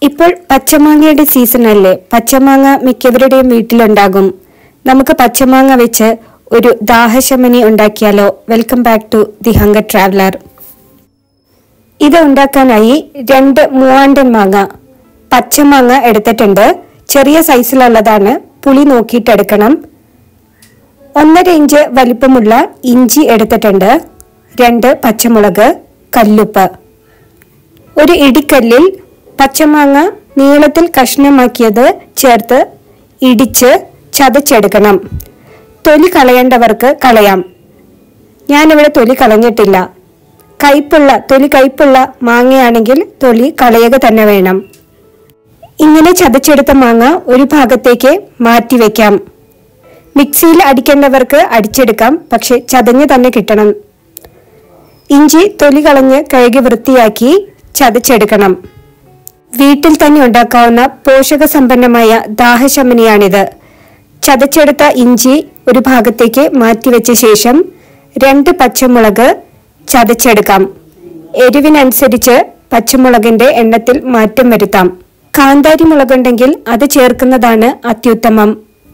ഇപ്പോൾ പച്ചമാങ്ങയുടെ സീസൺ അല്ലേ. പച്ചമാങ്ങ മിക്കവരുടെയും വീട്ടിലുണ്ടാകും. നമുക്ക് പച്ചമാങ്ങ വെച്ച് ഒരു ദാഹശമനി ഉണ്ടാക്കിയാലോ? Welcome back to the hunger traveller. ഇത് ഉണ്ടാക്കാനായി 2 മൂവാണ്ടൻ മാങ്ങ പച്ചമാങ്ങ എടുത്തിട്ടുണ്ട്. ചെറിയ സൈസിലുള്ളതാണ്. പുളി നോക്കിയിട്ടെടുക്കണം. 1.5 ഇഞ്ച് വലിപ്പമുള്ള ഇഞ്ചി എടുത്തിട്ടുണ്ട്. 2 പച്ചമുളക്, കല്ലുപ്പ്. ഒരു ഇടിക്കല്ലിൽ പച്ചമാങ്ങ നീളത്തിൽ കഷ്ണമാക്കിയത് ചേർത്ത് ഇടിച്ച് ചതച്ചെടുക്കണം. തൊലി കളയേണ്ടവർക്ക് കളയാം. ഞാനിവിടെ തൊലി കളഞ്ഞിട്ടില്ല. തൊലി കയ്പുള്ള മാങ്ങയാണെങ്കിൽ തൊലി കളയുക തന്നെ വേണം. ഇങ്ങനെ ചതച്ചെടുത്ത മാങ്ങ ഒരു ഭാഗത്തേക്ക് മാറ്റിവെക്കാം. മിക്സിയിൽ അടിക്കേണ്ടവർക്ക് അടിച്ചെടുക്കാം, പക്ഷെ ചതഞ്ഞ് തന്നെ കിട്ടണം. ഇഞ്ചി തൊലി കളഞ്ഞ് കഴുകി വൃത്തിയാക്കി ചതച്ചെടുക്കണം. വീട്ടിൽ തന്നെ ഉണ്ടാക്കാവുന്ന പോഷക സമ്പന്നമായ ദാഹശമനിയാണിത്. ചതച്ചെടുത്ത ഇഞ്ചി ഒരു ഭാഗത്തേക്ക് മാറ്റിവെച്ച ശേഷം 2 പച്ചമുളക് ചതച്ചെടുക്കാം. എരിവിനനുസരിച്ച് പച്ചമുളകിന്റെ എണ്ണത്തിൽ മാറ്റം വരുത്താം. കാന്താരി മുളകുണ്ടെങ്കിൽ അത് ചേർക്കുന്നതാണ് അത്യുത്തമം.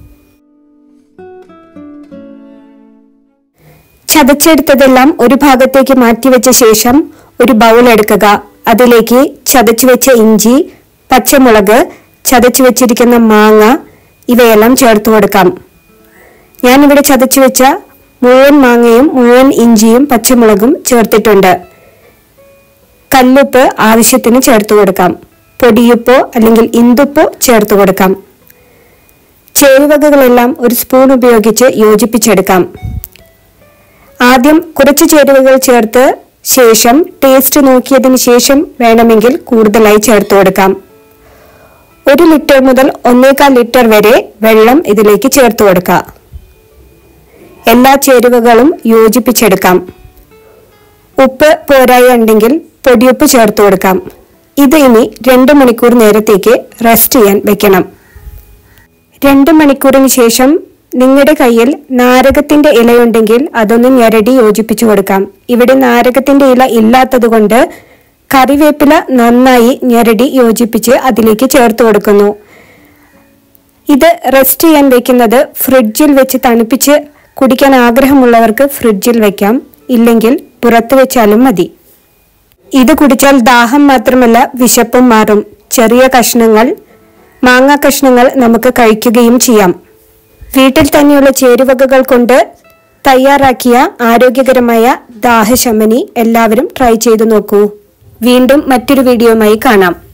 ചതച്ചെടുത്തതെല്ലാം ഒരു ഭാഗത്തേക്ക് മാറ്റിവെച്ച ശേഷം ഒരു ബൗൾ എടുക്കുക. അതിലേക്ക് ചതച്ചു വെച്ച ഇഞ്ചി, പച്ചമുളക്, ചതച്ചു വെച്ചിരിക്കുന്ന മാങ്ങ ഇവയെല്ലാം ചേർത്ത് കൊടുക്കാം. ഞാനിവിടെ ചതച്ചു വെച്ച മുഴുവൻ മാങ്ങയും മുഴുവൻ ഇഞ്ചിയും പച്ചമുളകും ചേർത്തിട്ടുണ്ട്. കല്ലുപ്പ് ആവശ്യത്തിന് ചേർത്ത് കൊടുക്കാം. പൊടിയുപ്പോ അല്ലെങ്കിൽ ഇന്ദുപ്പോ ചേർത്ത് കൊടുക്കാം. ചേരുവകകളെല്ലാം ഒരു സ്പൂൺ ഉപയോഗിച്ച് യോജിപ്പിച്ചെടുക്കാം. ആദ്യം കുറച്ച് ചേരുവകൾ ചേർത്ത് ശേഷം ടേസ്റ്റ് നോക്കിയതിന് ശേഷം വേണമെങ്കിൽ കൂടുതലായി ചേർത്ത് കൊടുക്കാം. 1 ലിറ്റർ മുതൽ 1.25 ലിറ്റർ വരെ വെള്ളം ഇതിലേക്ക് ചേർത്ത് കൊടുക്കാം. എല്ലാ ചേരുവകളും യോജിപ്പിച്ചെടുക്കാം. ഉപ്പ് പോരായി ഉണ്ടെങ്കിൽ പൊടിയുപ്പ് ചേർത്ത് കൊടുക്കാം. ഇത് ഇനി 2 മണിക്കൂർ നേരത്തേക്ക് റെസ്റ്റ് ചെയ്യാൻ വെക്കണം. 2 മണിക്കൂറിന് ശേഷം നിങ്ങളുടെ കയ്യിൽ നാരകത്തിന്റെ ഇലയുണ്ടെങ്കിൽ അതൊന്ന് ഞെരടി യോജിപ്പിച്ചു കൊടുക്കാം. ഇവിടെ നാരകത്തിന്റെ ഇല ഇല്ലാത്തത് കൊണ്ട് കറിവേപ്പില നന്നായി ഞെരടി യോജിപ്പിച്ച് അതിലേക്ക് ചേർത്ത് കൊടുക്കുന്നു. ഇത് റെസ്റ്റ് ചെയ്യാൻ വെക്കുന്നത് ഫ്രിഡ്ജിൽ വെച്ച് തണുപ്പിച്ച് കുടിക്കാൻ ആഗ്രഹമുള്ളവർക്ക് ഫ്രിഡ്ജിൽ വെക്കാം. ഇല്ലെങ്കിൽ പുറത്ത് വെച്ചാലും മതി. ഇത് കുടിച്ചാൽ ദാഹം മാത്രമല്ല വിശപ്പും മാറും. ചെറിയ മാങ്ങ കഷ്ണങ്ങൾ നമുക്ക് കഴിക്കുകയും ചെയ്യാം. വീട്ടിൽ തന്നെയുള്ള ചേരുവകകൾ കൊണ്ട് തയ്യാറാക്കിയ ആരോഗ്യകരമായ ദാഹശമനി എല്ലാവരും ട്രൈ ചെയ്തു നോക്കൂ. വീണ്ടും മറ്റൊരു വീഡിയോയുമായി കാണാം.